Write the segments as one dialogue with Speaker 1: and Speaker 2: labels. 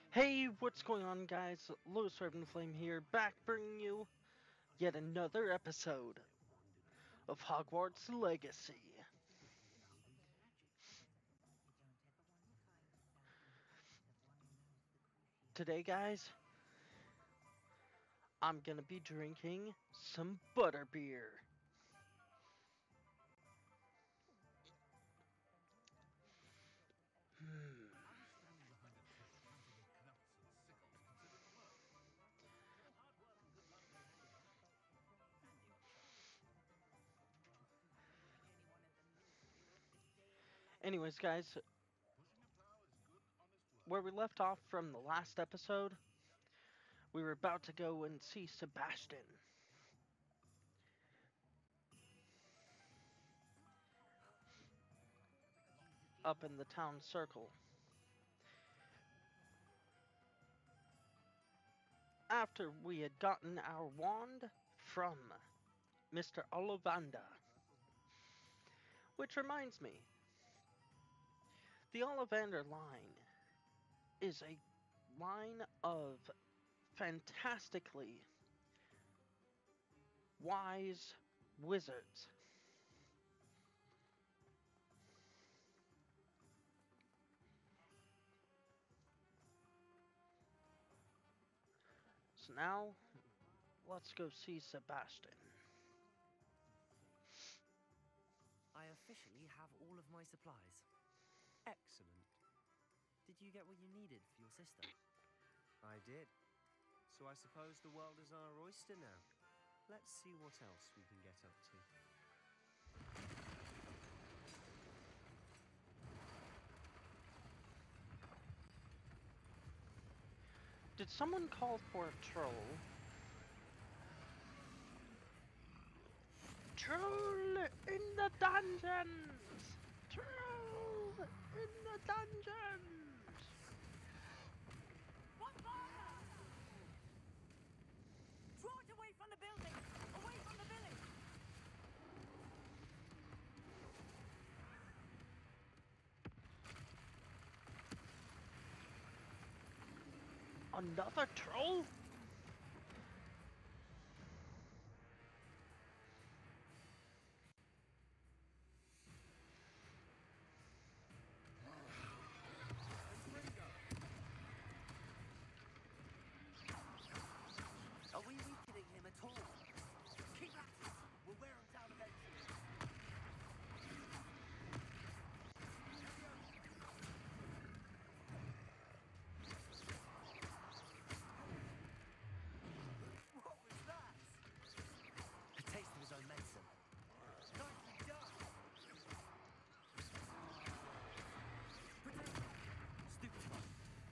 Speaker 1: Hey, what's going on, guys? Lewis Ravenflame here, back bringing you yet another episode of Hogwarts Legacy. Today, guys, I'm gonna be drinking some butterbeer. Hmm. Anyways, guys, where we left off from the last episode, we were about to go and see Sebastian up in the town circle. After we had gotten our wand from Mr. Ollivander. Which reminds me, the Ollivander line is a line of fantastically wise wizards. So now, let's go see Sebastian.
Speaker 2: I officially have all of my supplies. Excellent. Did you get what you needed for your sister?
Speaker 3: I did. So I suppose the world is our oyster now. Let's see what else we can get up to.
Speaker 1: Did someone call for a troll? Troll in the dungeons! Troll in the dungeons!
Speaker 4: What fire? Draw it away from the building! Away from the village!
Speaker 1: Another troll?
Speaker 2: Are we weakening him at all? Keep at it! We'll wear him down eventually. What was that? A taste of his own medicine. Nicely done! Protect him! Stupid one.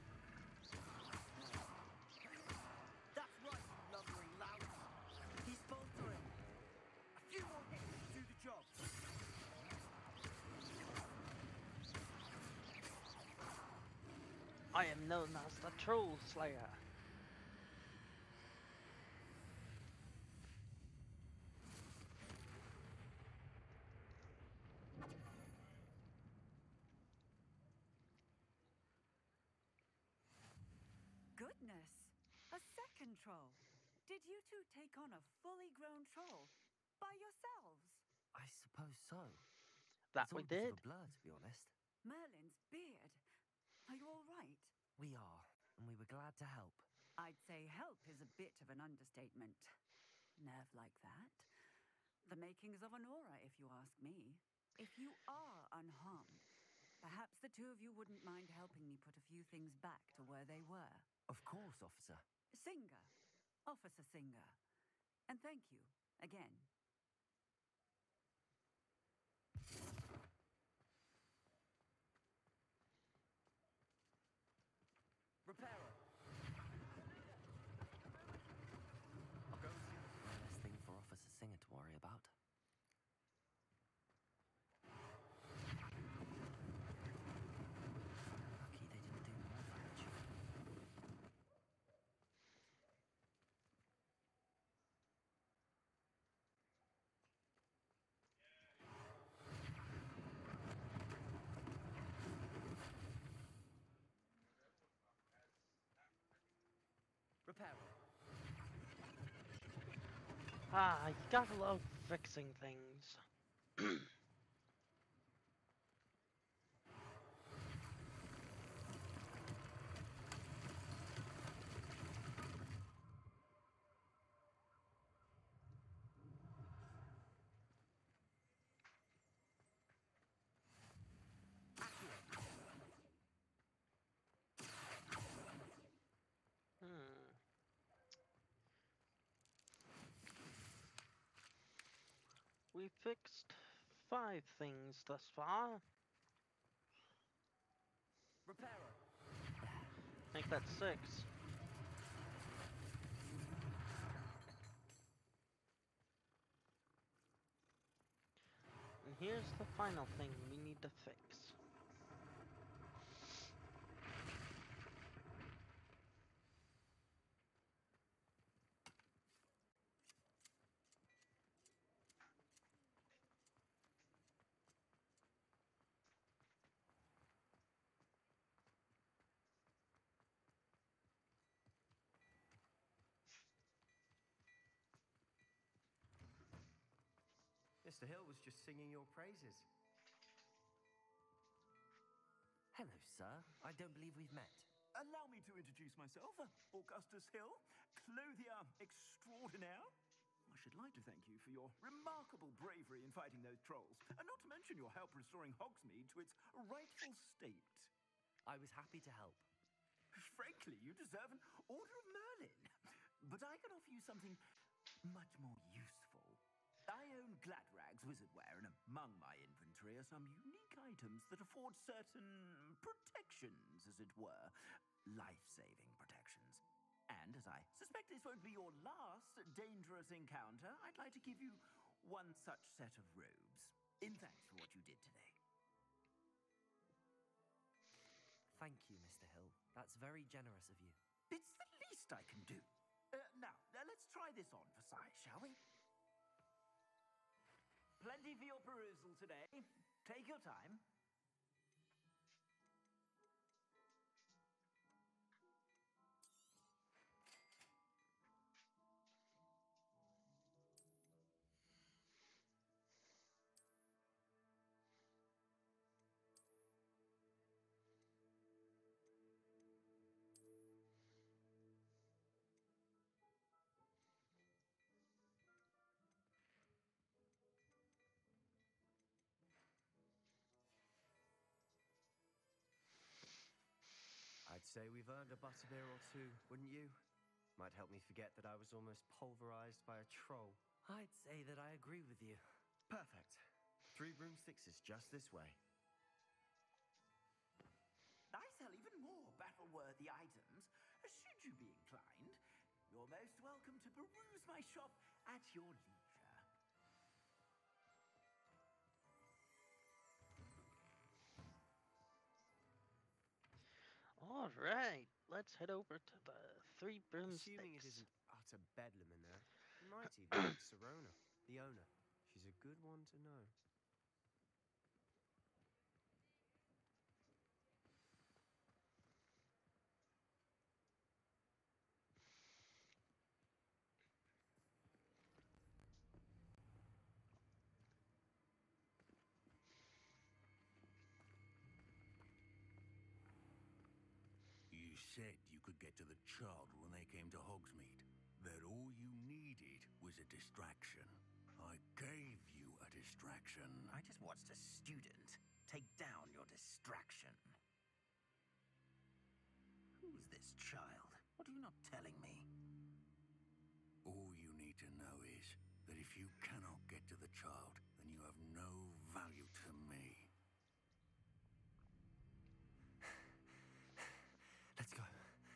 Speaker 2: That's right, you lumbering lout. He's faltering. A few more hits to do the job.
Speaker 1: I am known as the Troll Slayer.
Speaker 4: Goodness! A second troll! Did you two take on a fully grown troll? By yourselves?
Speaker 2: I suppose so.
Speaker 1: That
Speaker 2: It's all
Speaker 1: we
Speaker 2: a bit of a
Speaker 1: did.
Speaker 2: blur, to be honest.
Speaker 4: Merlin's beard. Are you all right?
Speaker 2: We are, and we were glad to help.
Speaker 4: I'd say help is a bit of an understatement. Nerve like that. The makings of an aura, if you ask me. If you are unharmed, perhaps the two of you wouldn't mind helping me put a few things back to where they were.
Speaker 2: Of course, officer.
Speaker 4: Singer. Officer Singer. And thank you, again.
Speaker 2: Repairer. I'll go with you. One less thing for Officer Singer to worry about. Lucky they didn't do more damage.
Speaker 1: Ah, you gotta love fixing things. Hmm. We fixed 5 things thus far.
Speaker 2: Reparo.
Speaker 1: I think that's 6. And here's the final thing we need to fix.
Speaker 3: Mr. Hill was just singing your praises.
Speaker 2: Hello, sir. I don't believe we've met.
Speaker 5: Allow me to introduce myself, Augustus Hill, clothier extraordinaire. I should like to thank you for your remarkable bravery in fighting those trolls, and not to mention your help restoring Hogsmeade to its rightful state.
Speaker 2: I was happy to help.
Speaker 5: Frankly, you deserve an Order of Merlin. But I can offer you something much more useful. I own Gladrag's wizardware, and among my inventory are some unique items that afford certain protections, as it were. Life-saving protections. And as I suspect this won't be your last dangerous encounter, I'd like to give you one such set of robes, in thanks for what you did today.
Speaker 2: Thank you, Mr. Hill. That's very generous of you.
Speaker 5: It's the least I can do. Now, let's try this on for size, shall we? Plenty for your perusal today. Take your time.
Speaker 3: I'd say we've earned a butterbeer or two, wouldn't you? Might help me forget that I was almost pulverized by a troll.
Speaker 2: I'd say that I agree with you.
Speaker 6: Perfect. 3 broomsticks is just this way.
Speaker 5: I sell even more battle-worthy items. Should you be inclined, you're most welcome to peruse my shop at your leisure.
Speaker 1: Alright, let's head over to the 3
Speaker 3: Assuming it
Speaker 1: broomsticks.
Speaker 3: isn't utter bedlam in there, you might even meet Serona, the owner. She's a good one to know.
Speaker 7: You said you could get to the child when they came to Hogsmeade. That all you needed was a distraction. I gave you a distraction.
Speaker 5: I just watched a student take down your distraction. Who's this child? What are you not telling me?
Speaker 7: All you need to know is that if you cannot get to the child, then you have no value to me.
Speaker 3: Let's go.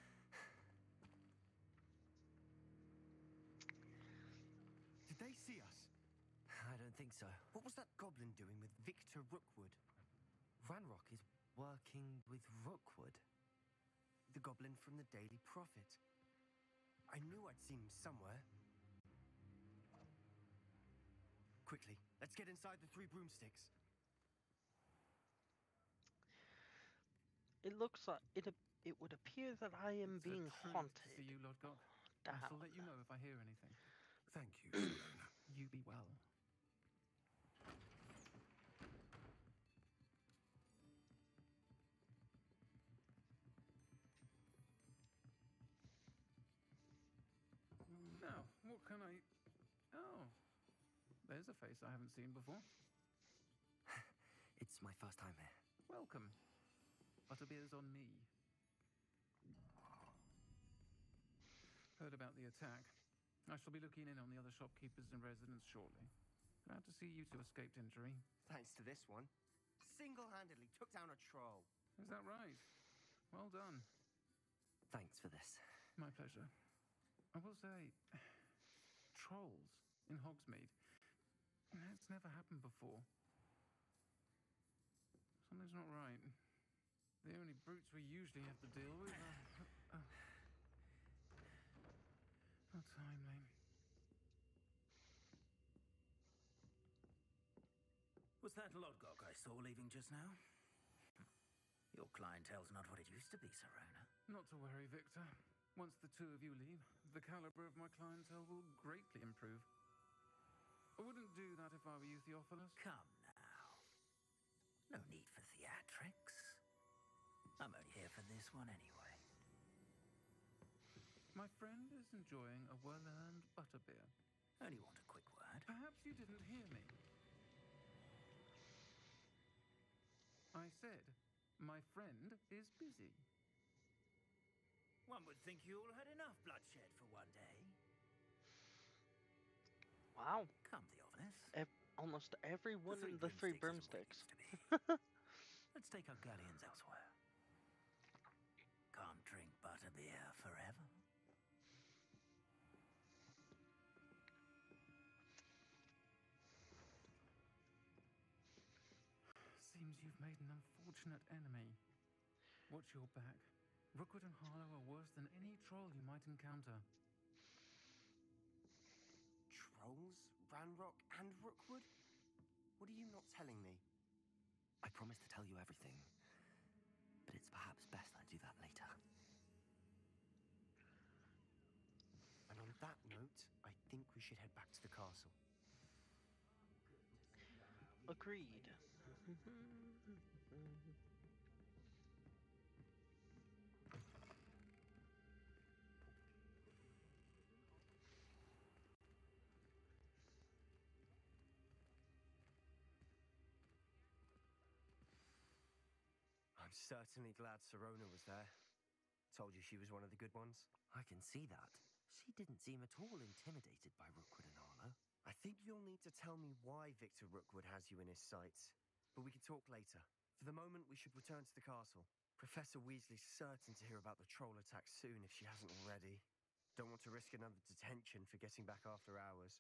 Speaker 3: Did they see us?
Speaker 2: I don't think so.
Speaker 3: What was that goblin doing with Victor Rookwood?
Speaker 2: Ranrock is working with Rookwood.
Speaker 3: The goblin from the Daily Prophet. I knew I'd seen him somewhere. Quickly, let's get inside the 3 broomsticks.
Speaker 1: It looks like it would appear that I am
Speaker 8: It's a
Speaker 1: being
Speaker 8: treat
Speaker 1: haunted.
Speaker 8: to see you, Lord God. I
Speaker 1: Down.
Speaker 8: shall let you know if I hear anything.
Speaker 7: Thank you, Serona.
Speaker 8: You be well. Now, what can I... Oh, there's a face I haven't seen before.
Speaker 2: It's my first time here.
Speaker 8: Welcome. Butterbeer's on me. Heard about the attack. I shall be looking in on the other shopkeepers and residents shortly. Glad to see you two escaped injury.
Speaker 3: Thanks to this one. Single-handedly took down a troll.
Speaker 8: Is that right? Well done.
Speaker 2: Thanks for this.
Speaker 8: My pleasure. I will say, trolls in Hogsmeade. That's never happened before. Something's not right. The only brutes we usually have to deal with are... Not timely.
Speaker 5: Was that Lodgok I saw leaving just now? Your clientele's not what it used to be, Sirona.
Speaker 8: Not to worry, Victor. Once the two of you leave, the caliber of my clientele will greatly improve. I wouldn't do that if I were you, Theophilus.
Speaker 5: Come now. No need for theatrics. I'm only here for this one anyway.
Speaker 8: My friend is enjoying a well-earned butterbeer.
Speaker 5: Only want a quick word.
Speaker 8: Perhaps you didn't hear me. I said, my friend is busy.
Speaker 5: One would think you all had enough bloodshed for one day.
Speaker 1: Wow.
Speaker 5: Come, Theophilus.
Speaker 1: Almost everyone in the Three Broomsticks.
Speaker 5: Let's take our galleons elsewhere. Can't drink butterbeer forever.
Speaker 8: Seems you've made an unfortunate enemy. Watch your back. Rookwood and Harlow are worse than any troll you might encounter.
Speaker 3: Trolls, Ranrock, and Rookwood? What are you not telling me?
Speaker 2: I promise to tell you everything, but it's perhaps best I do that later.
Speaker 3: And on that note, I think we should head back to the castle.
Speaker 1: Agreed.
Speaker 3: I'm certainly glad Sirona was there. Told you she was one of the good ones.
Speaker 2: I can see that. She didn't seem at all intimidated by Rookwood and Harlow.
Speaker 3: I think you'll need to tell me why Victor Rookwood has you in his sights. But we can talk later. For the moment, we should return to the castle. Professor Weasley's certain to hear about the troll attack soon if she hasn't already. Don't want to risk another detention for getting back after hours.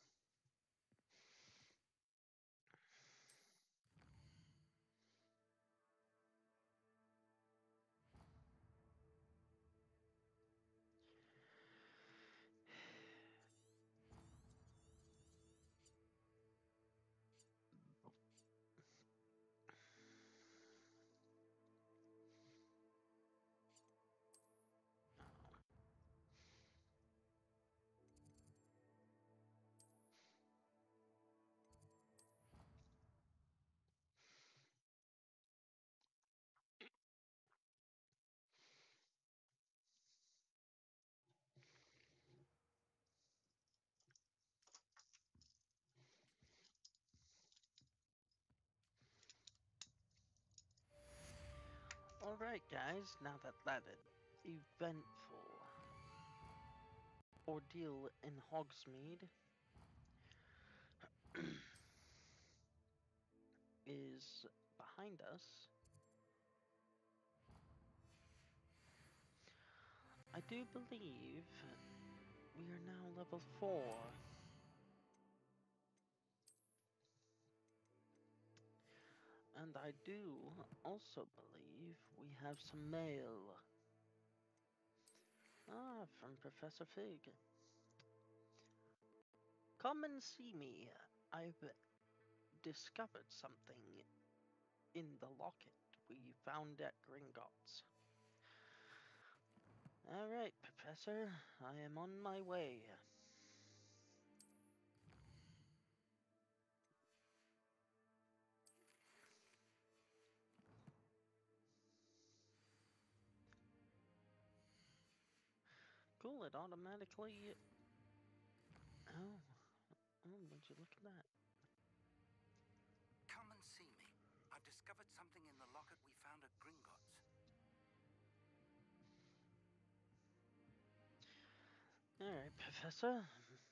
Speaker 1: Alright guys, now that eventful ordeal in Hogsmeade is behind us, I do believe we are now level 4. And I do also believe we have some mail. Ah, from Professor Fig. Come and see me. I've discovered something in the locket we found at Gringotts. Alright, Professor, I am on my way. cool, it automatically... Oh, would you look at that?
Speaker 5: Come and see me. I've discovered something in the locket we found at Gringotts.
Speaker 1: Alright, Professor.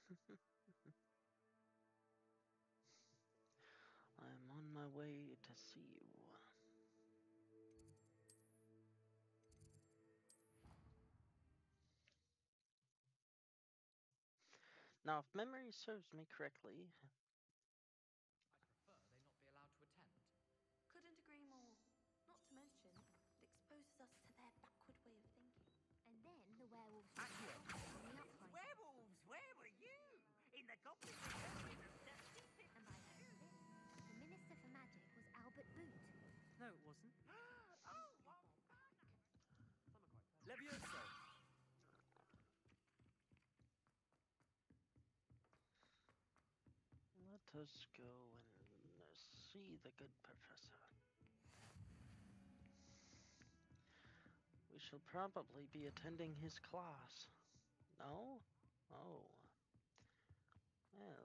Speaker 1: I'm on my way to see you. Now, if memory serves me correctly...
Speaker 9: I'd prefer they not be allowed to attend.
Speaker 10: Couldn't agree more. Not to mention, it exposes us to their backward way of thinking. And then the werewolves will on the outside.
Speaker 5: Werewolves, where were you? In the goblin and
Speaker 10: And by this, the Minister for Magic was Albert Boot.
Speaker 2: No, it wasn't.
Speaker 3: Levioso!
Speaker 1: Let us go and see the good professor. We shall probably be attending his class. No? Oh. Well.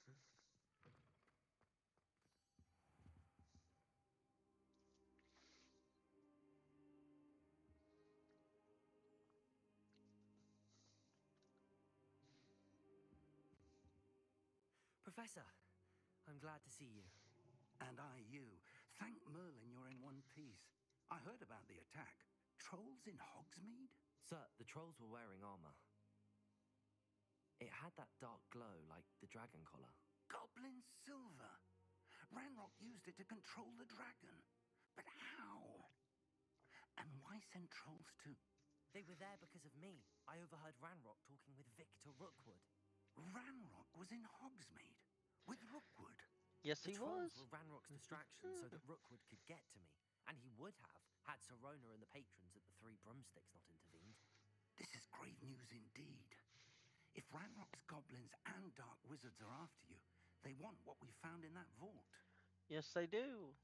Speaker 2: Professor, I'm glad to see you.
Speaker 5: And I you. Thank Merlin you're in one piece. I heard about the attack. Trolls in Hogsmeade?
Speaker 2: Sir, the trolls were wearing armor. It had that dark glow like the dragon collar.
Speaker 5: Goblin silver. Ranrock used it to control the dragon. But how? And why send trolls to...
Speaker 2: They were there because of me. I overheard Ranrock talking with Victor Rookwood.
Speaker 5: Ranrock was in Hogsmeade with Rookwood.
Speaker 1: Yes,
Speaker 2: The
Speaker 1: he
Speaker 2: trolls
Speaker 1: was.
Speaker 2: were Ranrock's distraction so that Rookwood could get to me. And he would have, had Sirona and the patrons at the Three Broomsticks not intervened.
Speaker 5: This is grave news indeed. If Ranrock's goblins and dark wizards are after you, they want what we found in that vault.
Speaker 1: Yes, they do.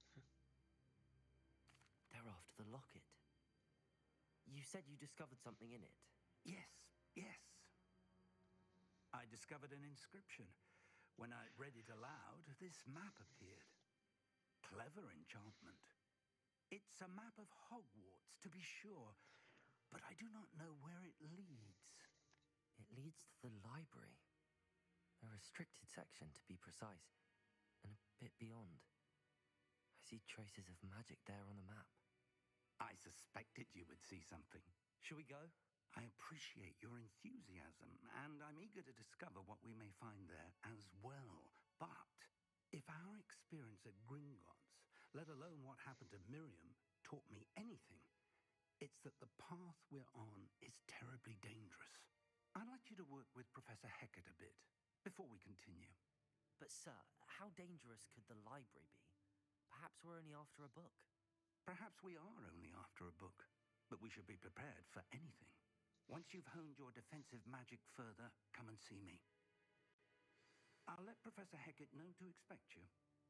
Speaker 2: They're after the locket. You said you discovered something in it.
Speaker 5: Yes, yes. I discovered an inscription. When I read it aloud, this map appeared. Clever enchantment. It's a map of Hogwarts, to be sure, but I do not know where it leads.
Speaker 2: It leads to the library. A restricted section, to be precise, and a bit beyond. I see traces of magic there on the map.
Speaker 5: I suspected you would see something.
Speaker 2: Shall we go?
Speaker 5: I appreciate your enthusiasm, and I'm eager to discover what we may find there as well. But if our experience at Gringotts, let alone what happened to Miriam, taught me anything, it's that the path we're on is terribly dangerous. I'd like you to work with Professor Hecat a bit before we continue.
Speaker 2: But sir, how dangerous could the library be? Perhaps we're only after a book.
Speaker 5: Perhaps we are only after a book, but we should be prepared for anything. Once you've honed your defensive magic further, come and see me. I'll let Professor Hecat know to expect you.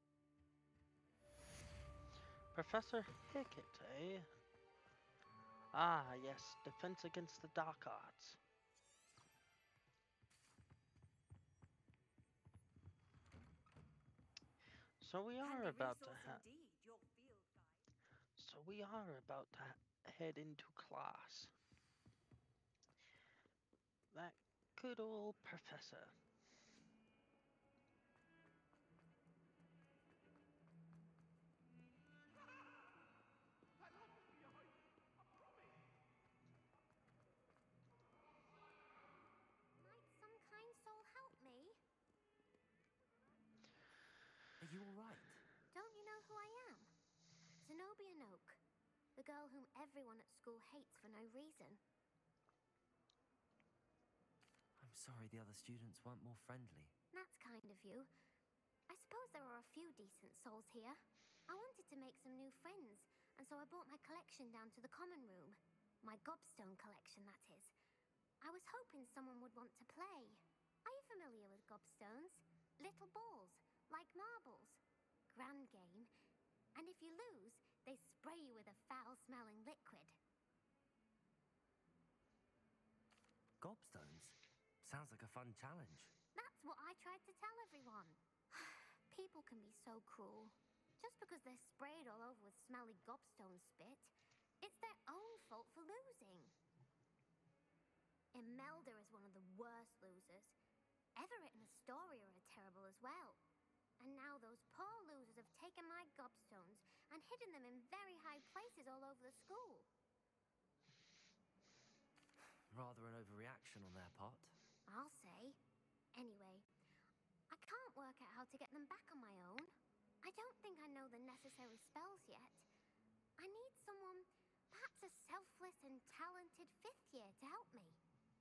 Speaker 1: Professor Hecat, eh? Ah, yes, defense against the dark arts. So we are about to have... So we are about to head into class. That good old professor.
Speaker 10: Might some kind soul help me?
Speaker 2: Are you alright?
Speaker 10: Don't you know who I am? Zenobia Noak, the girl whom everyone at school hates for no reason.
Speaker 2: I'm sorry the other students weren't more friendly.
Speaker 10: That's kind of you. I suppose there are a few decent souls here. I wanted to make some new friends, and so I brought my collection down to the common room. My gobstone collection, that is. I was hoping someone would want to play. Are you familiar with gobstones? Little balls, like marbles. Grand game. And if you lose, they spray you with a foul-smelling liquid.
Speaker 2: gobstones? Sounds like a fun challenge.
Speaker 10: That's what I tried to tell everyone. People can be so cruel. Just because they're sprayed all over with smelly gobstone spit, it's their own fault for losing. Imelda is one of the worst losers. Everett and Astoria are terrible as well. And now those poor losers have taken my gobstones and hidden them in very high places all over the school.
Speaker 2: Rather an overreaction on their part.
Speaker 10: I'll say. Anyway, I can't work out how to get them back on my own. I don't think I know the necessary spells yet. I need someone, perhaps a selfless and talented 5th year to help me.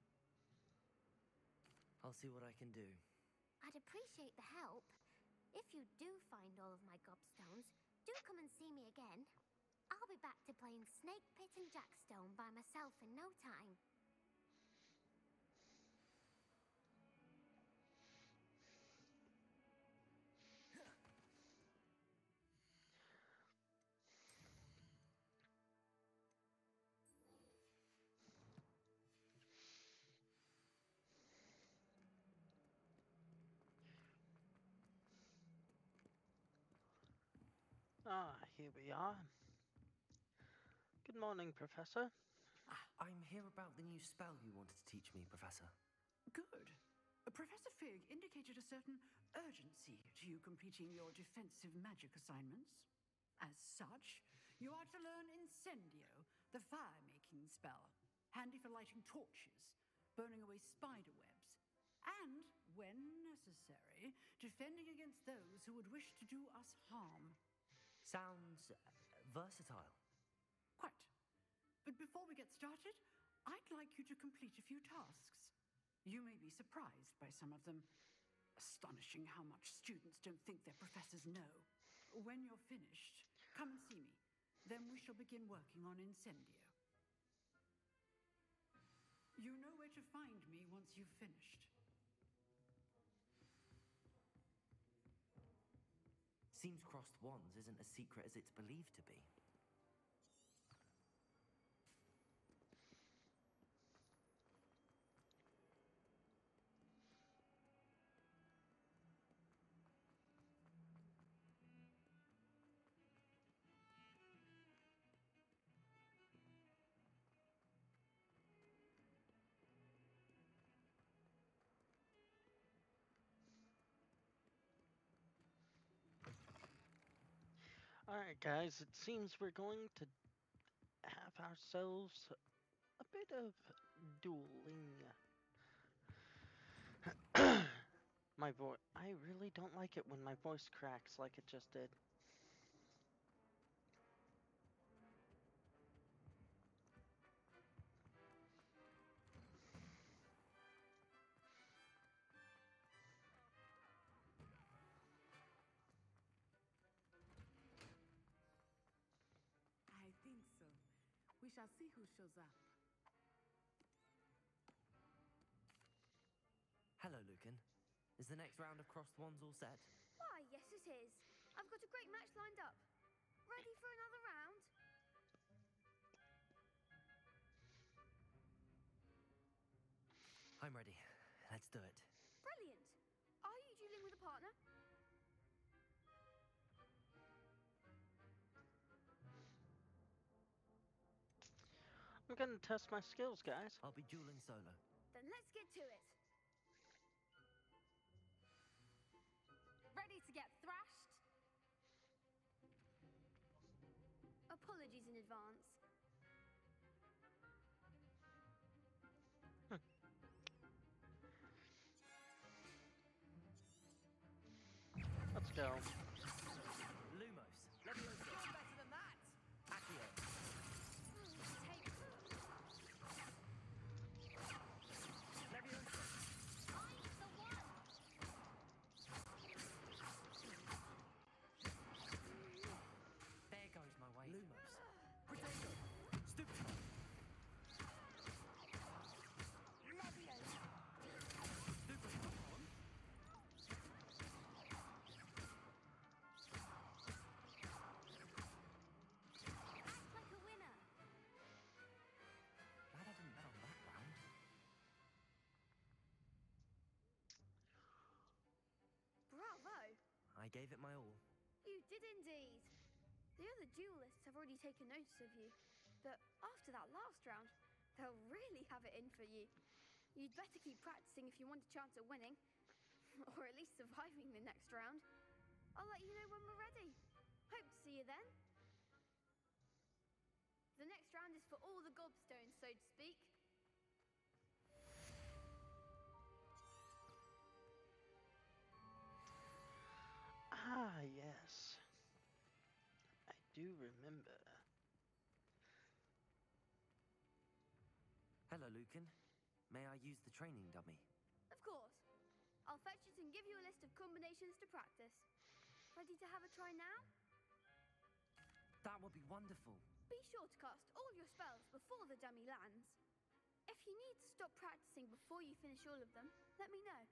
Speaker 2: I'll see what I can do.
Speaker 10: I'd appreciate the help. If you do find all of my gobstones, do come and see me again. I'll be back to playing Snake Pit and Jackstone by myself in no time.
Speaker 1: Ah, here we are. Good morning, Professor.
Speaker 2: I'm here about the new spell you wanted to teach me, Professor.
Speaker 11: Good. Professor Fig indicated a certain urgency to you completing your defensive magic assignments. As such, you are to learn Incendio, the fire-making spell, handy for lighting torches, burning away spider webs, and, when necessary, defending against those who would wish to do us harm.
Speaker 2: Sounds versatile.
Speaker 11: Quite. But before we get started, I'd like you to complete a few tasks. You may be surprised by some of them. Astonishing how much students don't think their professors know. When you're finished, come and see me. Then we shall begin working on Incendio. You know where to find me once you've finished.
Speaker 2: Seems crossed wands isn't as secret as it's believed to be.
Speaker 1: Alright, guys, it seems we're going to have ourselves a bit of dueling. My voice. I really don't like it when my voice cracks like it just did.
Speaker 12: I think so. We shall see who shows up.
Speaker 2: Hello, Lucan. Is the next round of crossed wands all set?
Speaker 13: Why, yes it is. I've got a great match lined up. Ready for another round?
Speaker 2: I'm ready. Let's do it.
Speaker 13: Brilliant. Are you dueling with a partner?
Speaker 1: I'm gonna test my skills, guys.
Speaker 2: I'll be dueling solo.
Speaker 13: Then let's get to it. Ready to get thrashed? Apologies in advance.
Speaker 1: Let's go.
Speaker 2: Lumos. Leviosa. You're better than that. Accio.
Speaker 13: Take
Speaker 2: Leviosa.
Speaker 13: I'm the one.
Speaker 2: There goes my way. Lumos. Protego. I gave it my all.
Speaker 13: You did indeed. The other duelists have already taken notice of you, but after that last round, they'll really have it in for you. You'd better keep practicing if you want a chance at winning, or at least surviving the next round. I'll let you know when we're ready. Hope to see you then. The next round is for all the gobstones, so to speak.
Speaker 1: Ah, yes. I do remember.
Speaker 2: Hello, Lucan. May I use the training dummy?
Speaker 13: Of course. I'll fetch it and give you a list of combinations to practice. Ready to have a try now?
Speaker 2: That would be wonderful.
Speaker 13: Be sure to cast all your spells before the dummy lands. If you need to stop practicing before you finish all of them, let me know.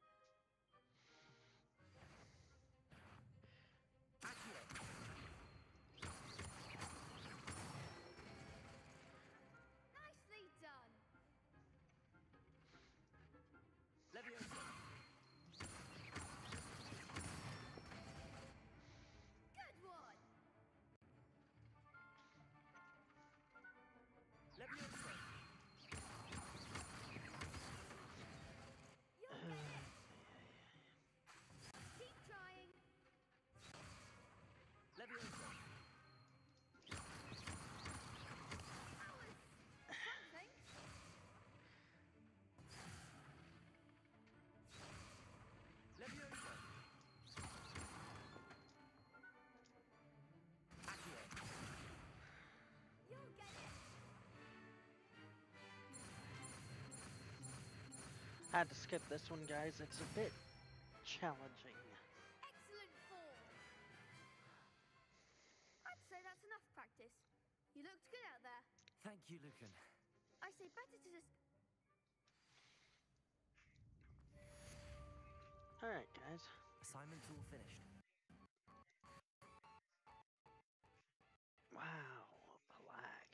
Speaker 13: Nicely done.
Speaker 5: Leviosa.
Speaker 13: Good one.
Speaker 5: Leviosa.
Speaker 13: You'll get it. Keep trying.
Speaker 5: Leviosa.
Speaker 13: That was something.
Speaker 5: Leviosa. Accio.
Speaker 13: You'll get it.
Speaker 1: Had to skip this one, guys. It's a bit challenging.
Speaker 13: Excellent form. I'd say that's enough practice. You looked good out there.
Speaker 2: Thank you, Lucan.
Speaker 13: I say better to just...
Speaker 1: Alright, guys.
Speaker 2: Assignment's all finished.
Speaker 1: Wow, Pelag.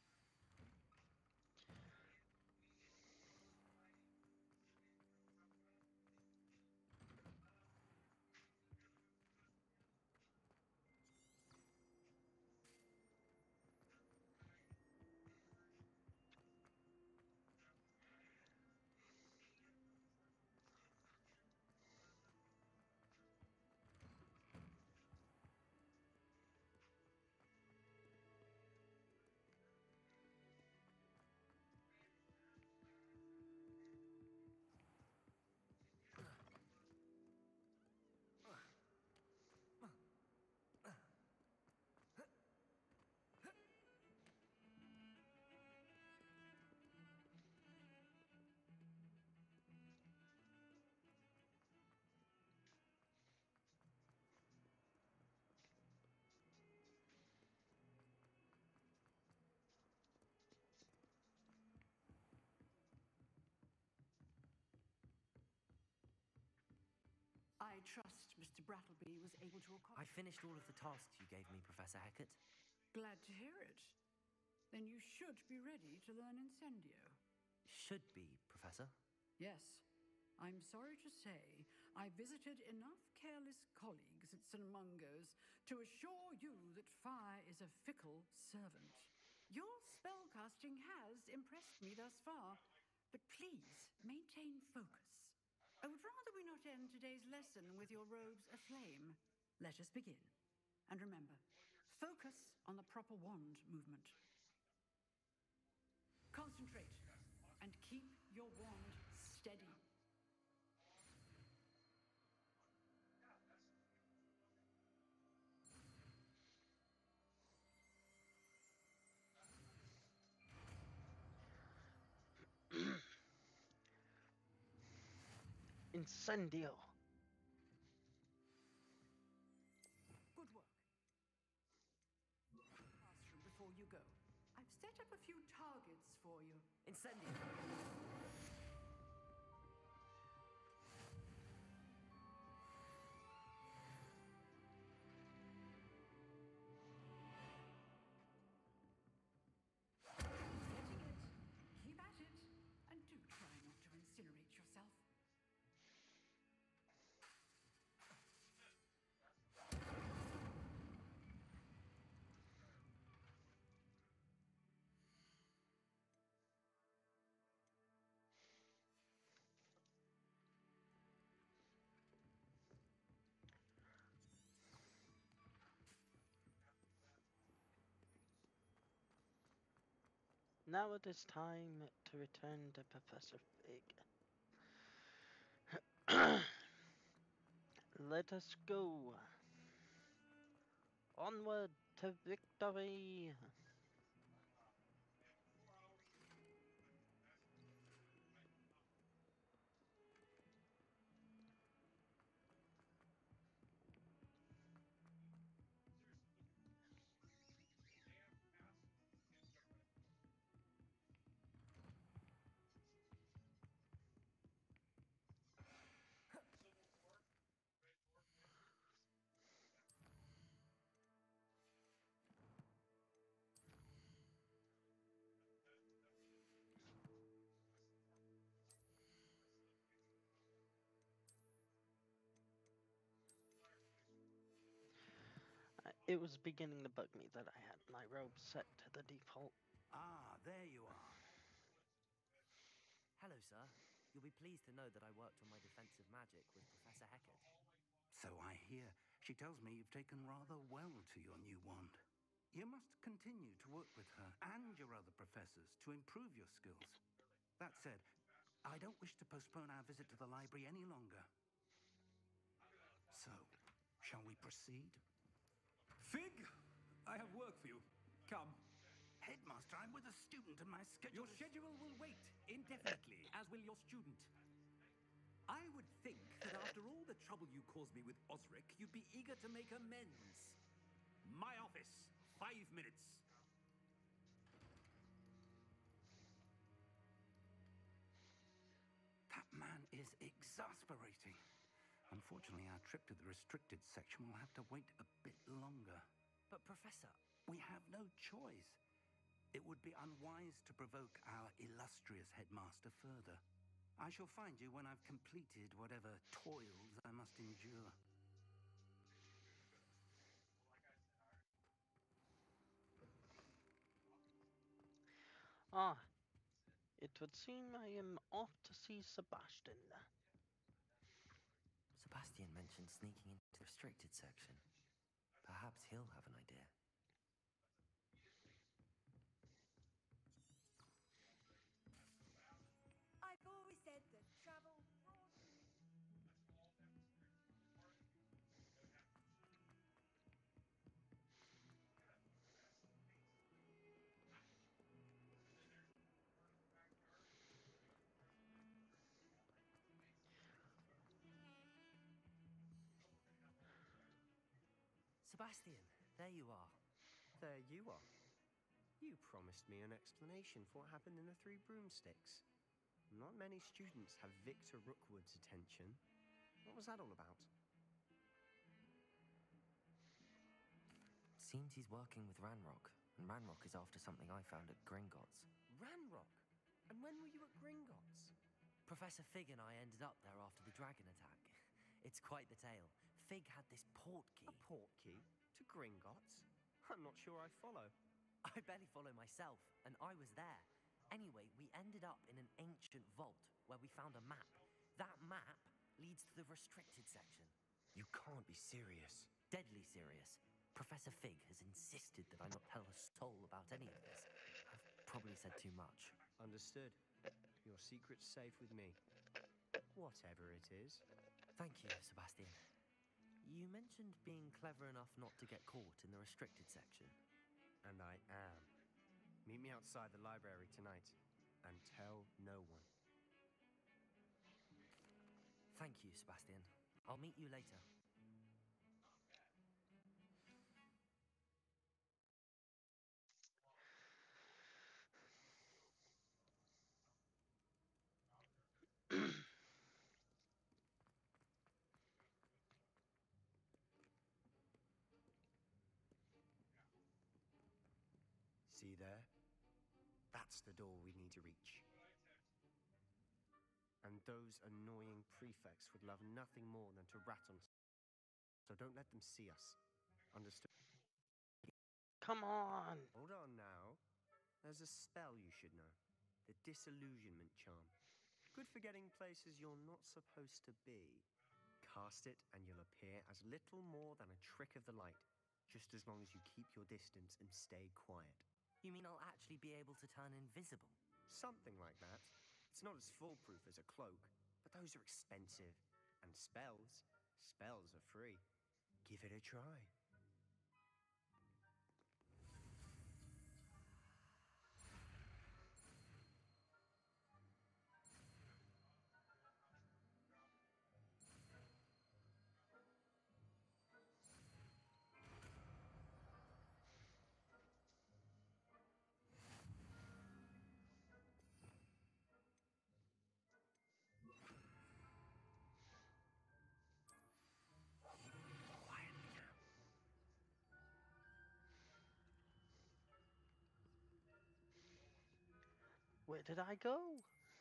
Speaker 11: I trust Mr. Brattleby was able to
Speaker 2: I
Speaker 11: accomplish...
Speaker 2: finished all of the tasks you gave me, Professor Hecat.
Speaker 11: Glad to hear it. Then you should be ready to learn Incendio.
Speaker 2: Should be, Professor.
Speaker 11: Yes. I'm sorry to say, I visited enough careless colleagues at St. Mungo's to assure you that fire is a fickle servant. Your spellcasting has impressed me thus far, but please maintain focus. I would rather we not end today's lesson with your robes aflame. Let us begin. And remember, focus on the proper wand movement. Concentrate and keep your wand steady.
Speaker 1: Incendio.
Speaker 11: Good work. Classroom before you go. I've set up a few targets for you.
Speaker 2: Incendio.
Speaker 11: Getting it. Keep at it. And do try not to incinerate yourself.
Speaker 1: now it is time to return to Professor Fig. Let us go. Onward to victory! It was beginning to bug me that I had my robe set to the default.
Speaker 5: Ah, there you are.
Speaker 2: Hello, sir. You'll be pleased to know that I worked on my defensive magic with Professor Heckard.
Speaker 5: So I hear. She tells me you've taken rather well to your new wand. You must continue to work with her and your other professors to improve your skills. That said, I don't wish to postpone our visit to the library any longer. So, shall we proceed?
Speaker 8: Fig, I have work for you. Come.
Speaker 5: Headmaster, I'm with a student and my schedule
Speaker 14: Your schedule will wait indefinitely, as will your student. I would think that after all the trouble you caused me with Osric, you'd be eager to make amends. My office, 5 minutes.
Speaker 5: That man is exasperating. Unfortunately, our trip to the restricted section will have to wait a bit longer.
Speaker 2: But, Professor...
Speaker 5: We have no choice. It would be unwise to provoke our illustrious headmaster further. I shall find you when I've completed whatever toils I must endure.
Speaker 1: Ah, it would seem I am off to see Sebastian.
Speaker 2: Sebastian mentioned sneaking into the restricted section. Perhaps he'll have an idea.
Speaker 4: I've always said that travel
Speaker 2: Sebastian, there you are.
Speaker 3: There you are. You promised me an explanation for what happened in the Three Broomsticks. Not many students have Victor Rookwood's attention. What was that all about?
Speaker 2: Seems he's working with Ranrock, and Ranrock is after something I found at Gringotts.
Speaker 3: Ranrock? And when were you at Gringotts?
Speaker 2: Professor Fig and I ended up there after the dragon attack. It's quite the tale. Fig had this portkey.
Speaker 3: A portkey? To Gringotts? I'm not sure I follow.
Speaker 2: I barely follow myself, and I was there. Anyway, we ended up in an ancient vault where we found a map. That map leads to the restricted section.
Speaker 3: You can't be serious.
Speaker 2: Deadly serious. Professor Fig has insisted that I not tell a soul about any of this. I've probably said too much.
Speaker 3: Understood. Your secret's safe with me. Whatever it is.
Speaker 2: Thank you, Sebastian. You mentioned being clever enough not to get caught in the restricted section.
Speaker 3: And I am. Meet me outside the library tonight, and tell no one.
Speaker 2: Thank you, Sebastian. I'll meet you later.
Speaker 3: See there? That's the door we need to reach. And those annoying prefects would love nothing more than to rat on us. So don't let them see us. Understood?
Speaker 1: Come on!
Speaker 3: Hold on now. There's a spell you should know. The Disillusionment Charm. Good for getting places you're not supposed to be. Cast it and you'll appear as little more than a trick of the light, just as long as you keep your distance and stay quiet.
Speaker 2: You mean I'll actually be able to turn invisible?
Speaker 3: Something like that. It's not as foolproof as a cloak, but those are expensive. And spells are free. Give it a try.
Speaker 1: Where did I go?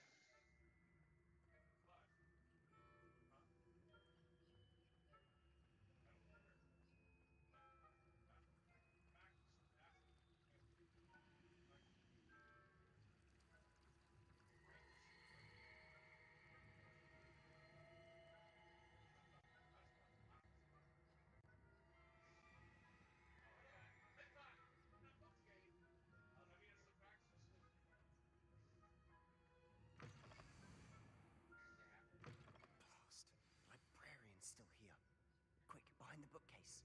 Speaker 3: Librarian's still here. Quick, behind the bookcase.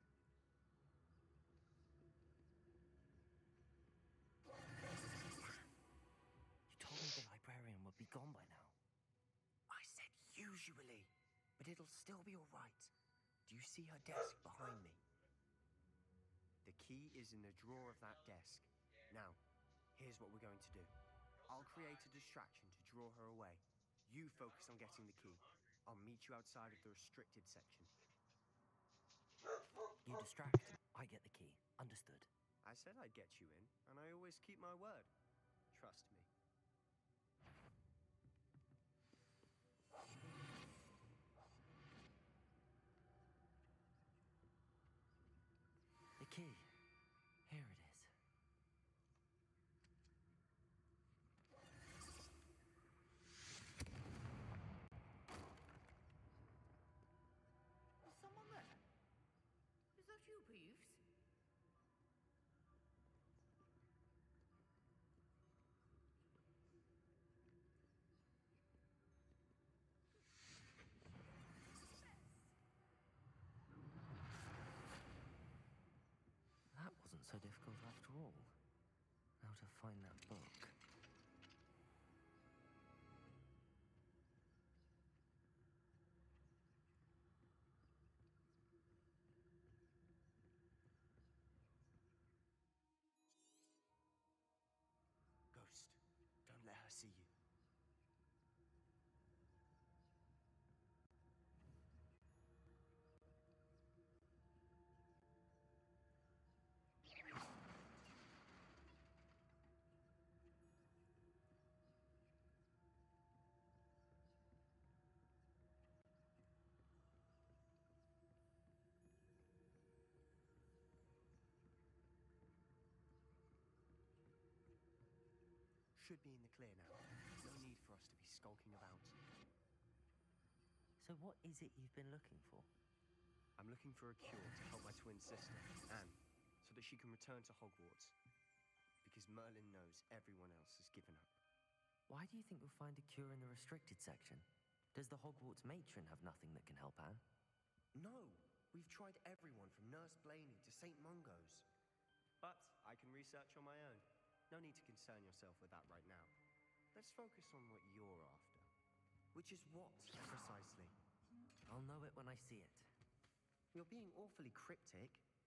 Speaker 2: You told me the librarian would be gone by now.
Speaker 3: I said usually, but it'll still be all right. Do you see her desk behind me? The key is in the drawer of that desk. Now, here's what we're going to do. I'll create a distraction to draw her away. You focus on getting the key. I'll meet you outside of the restricted section.
Speaker 2: You distract, I get the key. Understood.
Speaker 3: I said I'd get you in, and I always keep my word. Trust me.
Speaker 2: The key. Here it is.
Speaker 11: Is someone there? Is that you, Peeves?
Speaker 2: That wasn't so difficult after all. Now to find that book.
Speaker 3: Ghost, don't let her see you. Should be in the clear now. No need for us to be skulking about.
Speaker 2: So what is it you've been looking for?
Speaker 3: I'm looking for a cure to help my twin sister, Anne, so that she can return to Hogwarts. Because Merlin knows everyone else has given up.
Speaker 2: Why do you think you'll find a cure in the restricted section? Does the Hogwarts matron have nothing that can help Anne?
Speaker 3: No! We've tried everyone from Nurse Blaney to St. Mungo's. But I can research on my own. No need to concern yourself with that right now. Let's focus on what you're after. Which is what, precisely?
Speaker 2: I'll know it when I see it.
Speaker 3: You're being awfully cryptic.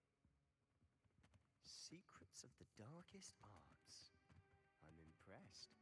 Speaker 3: Secrets of the darkest arts. I'm impressed.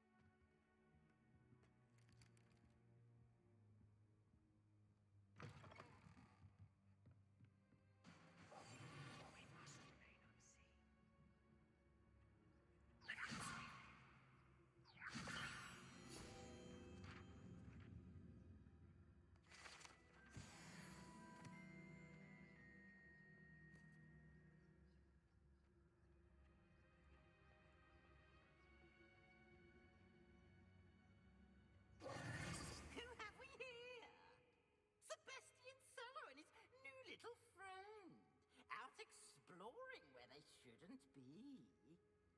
Speaker 5: Who have we here? Sebastian Sallow and his new little friend. Out exploring where they shouldn't be.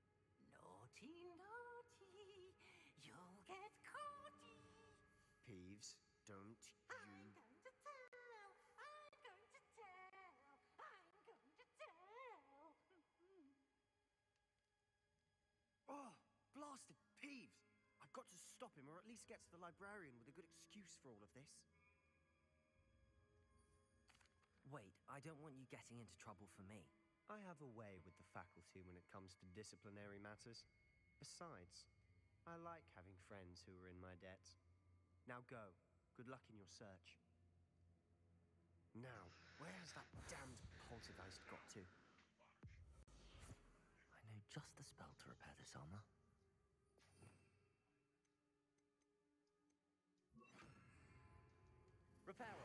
Speaker 5: naughty, naughty. You'll get caughty.
Speaker 3: Peeves, don't
Speaker 5: I'm going to tell. I'm going to tell. I'm going to tell.
Speaker 3: Oh, blasted Peeves! I've got to stop him, or at least get to the librarian with a good excuse for all of this.
Speaker 2: Wait, I don't want you getting into trouble for me.
Speaker 3: I have a way with the faculty when it comes to disciplinary matters. Besides, I like having friends who are in my debt. Now go. Good luck in your search. Now, where has that damned poltergeist got to?
Speaker 2: I know just the spell to repair this armor. Repairer.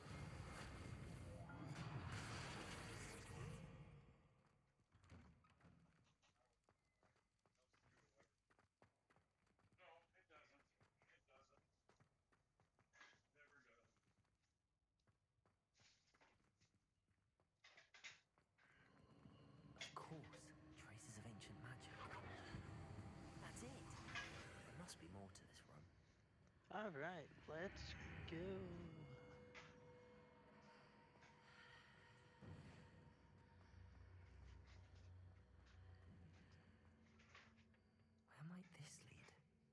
Speaker 2: Of course, traces of ancient magic. That's it. There must be more to this room.
Speaker 1: Alright, let's go.
Speaker 2: Where might this lead?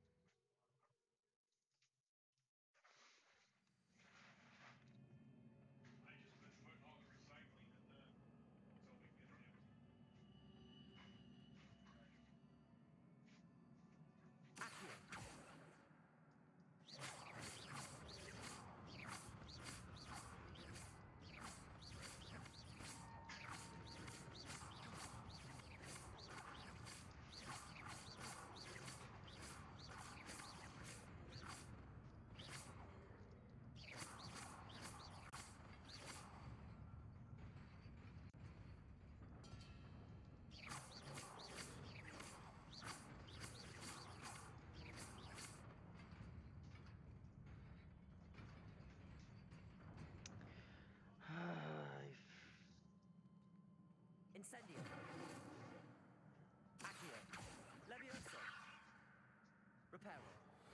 Speaker 2: Incendio. Accio. Levioso. Reparo.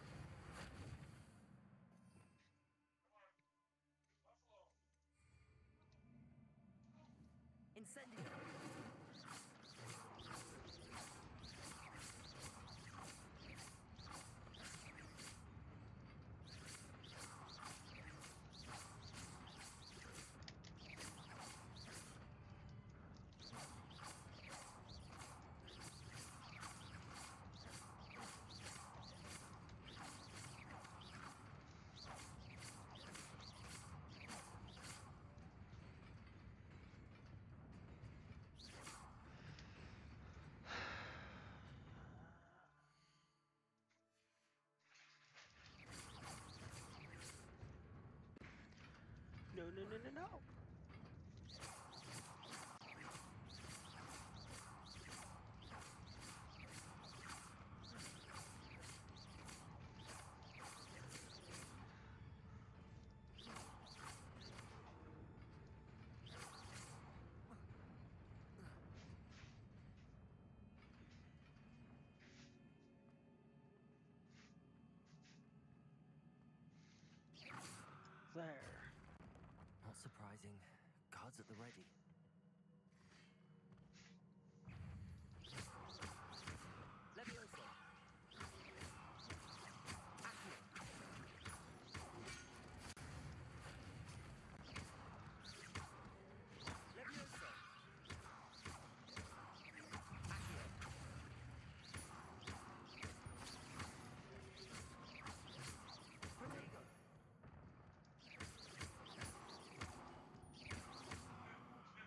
Speaker 2: Incendio.
Speaker 1: No, no, no, no, no. There.
Speaker 2: Not surprising. Guards at the ready. Levioso. Accio. Levioso. Accio. Protego.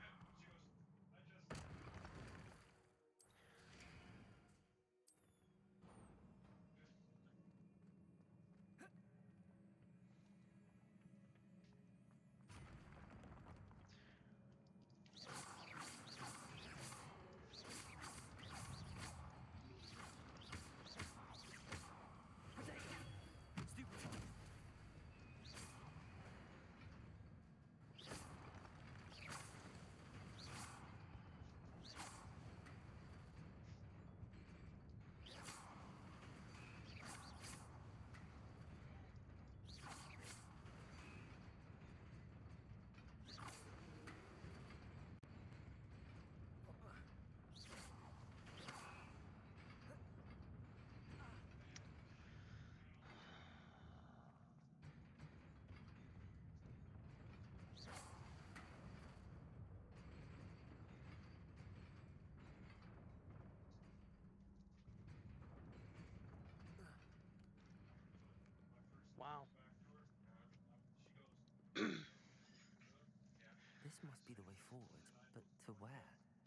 Speaker 2: This must be the way forward, but to where?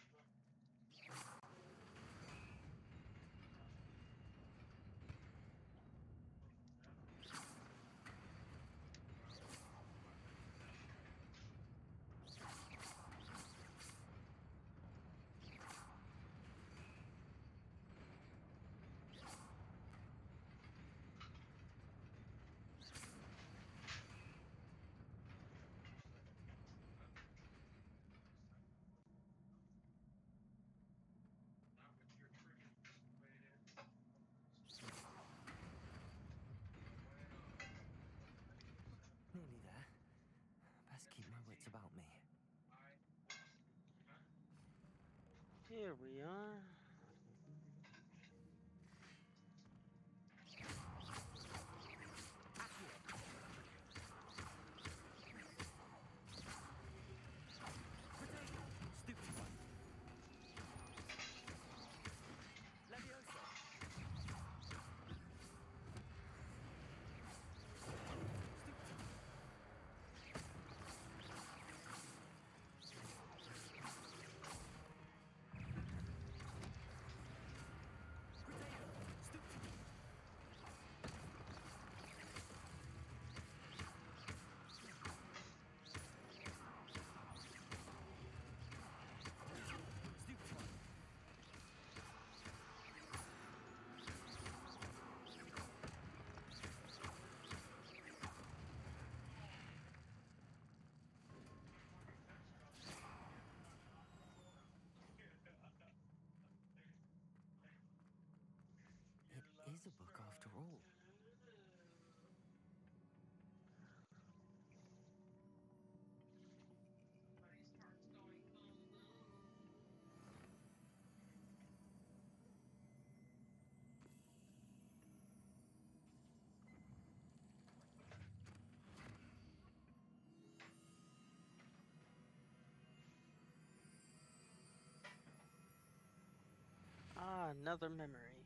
Speaker 2: Nearly there. Best keep my wits about me.
Speaker 1: Here we are.
Speaker 2: It is a book after all.
Speaker 1: Ah, another memory.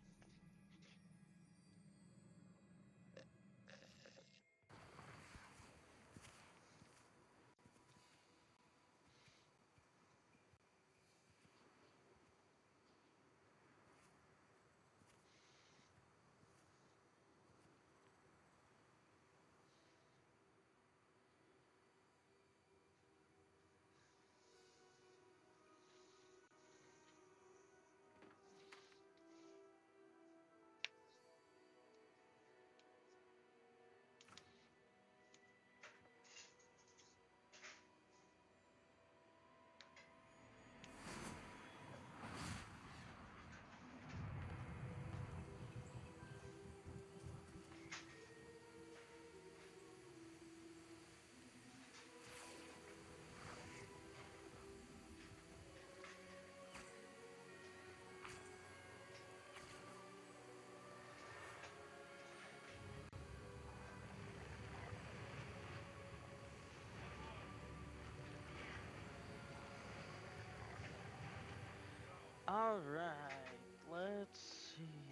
Speaker 1: All right, let's see.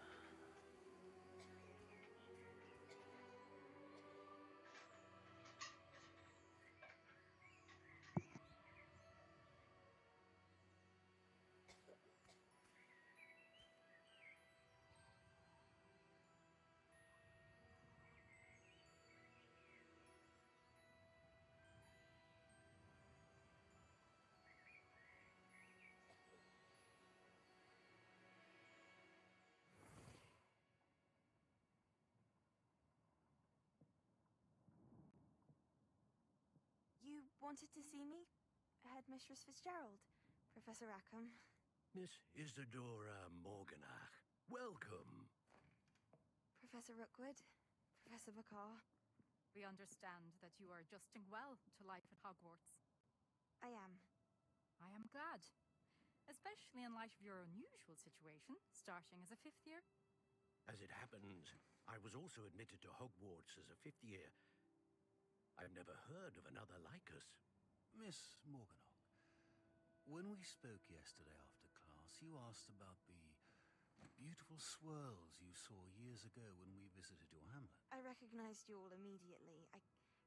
Speaker 15: You wanted to see me? Headmistress Fitzgerald, Professor Rackham.
Speaker 7: Miss Isadora Morganach, welcome.
Speaker 15: Professor Rookwood, Professor Bakar.
Speaker 9: We understand that you are adjusting well to life at Hogwarts.
Speaker 15: I am.
Speaker 9: I am glad. Especially in light of your unusual situation, starting as a fifth year.
Speaker 7: As it happens, I was also admitted to Hogwarts as a fifth year. I've never heard of another like us.
Speaker 16: Miss Morganach, when we spoke yesterday after class, you asked about the beautiful swirls you saw years ago when we visited your hamlet.
Speaker 15: I recognized you all immediately. I cannot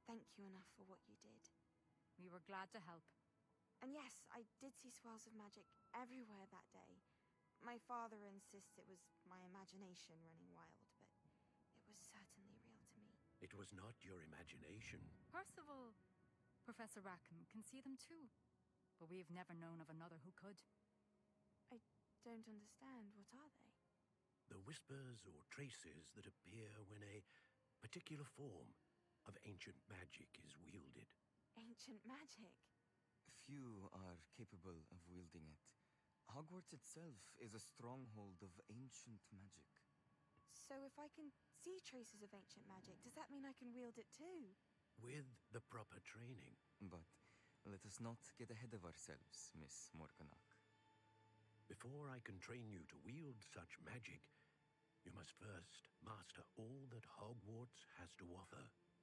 Speaker 15: thank you enough for what you did.
Speaker 9: We were glad to help.
Speaker 15: And yes, I did see swirls of magic everywhere that day. My father insists it was my imagination running wild, but it was certainly real to me.
Speaker 7: It was not your imagination.
Speaker 9: Percival, Professor Rackham can see them too, but we've never known of another who could.
Speaker 15: I don't understand. What are they?
Speaker 7: The whispers or traces that appear when a particular form of ancient magic is wielded.
Speaker 15: Ancient magic?
Speaker 2: Few are capable of wielding it. Hogwarts itself is a stronghold of ancient magic.
Speaker 15: So if I can see traces of ancient magic, does that mean I can wield it too?
Speaker 7: With the proper training.
Speaker 2: But let us not get ahead of ourselves, Miss Morganach.
Speaker 7: Before I can train you to wield such magic, you must first master all that Hogwarts has to offer.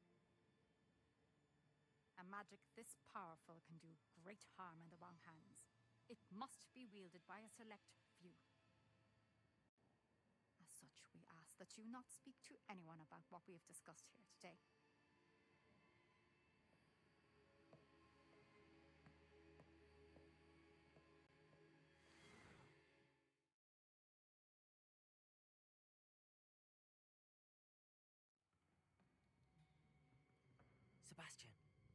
Speaker 9: A magic this powerful can do great harm in the wrong hands. It must be wielded by a select few. As such, we ask that you not speak to anyone about what we have discussed here today.
Speaker 2: Sebastian.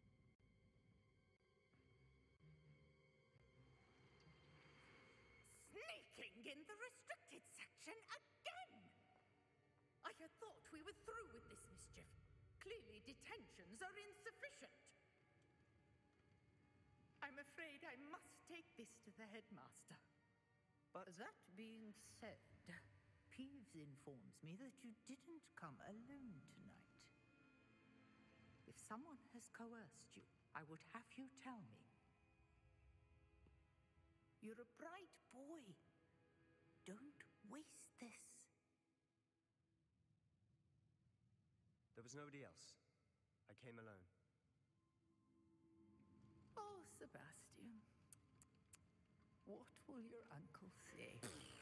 Speaker 11: Sneaking in the restricted section again! I had thought we were through with this mischief. Clearly detentions are insufficient. I'm afraid I must take this to the headmaster.
Speaker 17: But that being said, Peeves informs me that you didn't come alone tonight. If someone has coerced you, I would have you tell me. You're a bright boy. Don't waste this.
Speaker 3: There was nobody else. I came alone.
Speaker 17: Oh, Sebastian. What will your uncle say?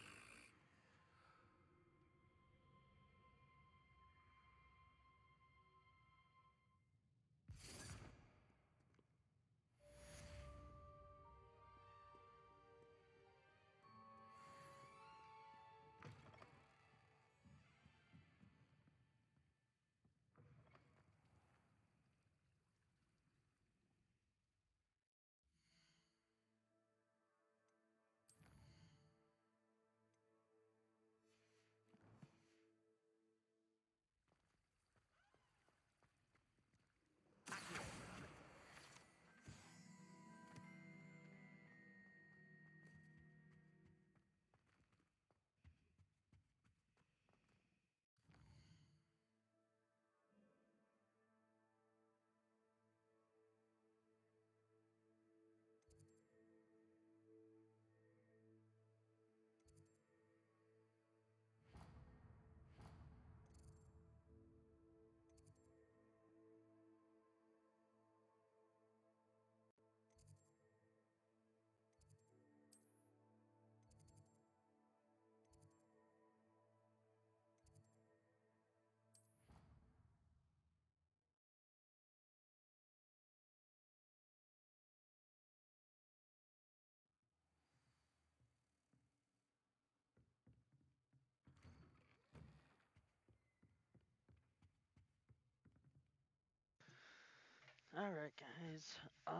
Speaker 1: Alright, guys.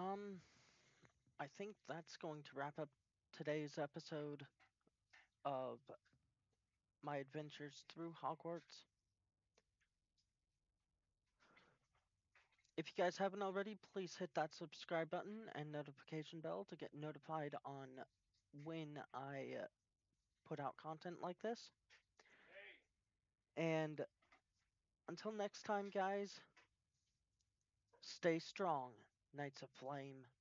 Speaker 1: I think that's going to wrap up today's episode of my adventures through Hogwarts. If you guys haven't already, please hit that subscribe button and notification bell to get notified on when I put out content like this. And until next time, guys, stay strong, Knights of Flame.